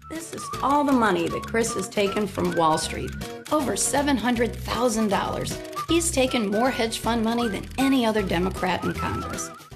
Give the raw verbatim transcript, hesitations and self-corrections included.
This is all the money that Chris has taken from Wall Street, over seven hundred thousand dollars. He's taken more hedge fund money than any other Democrat in Congress.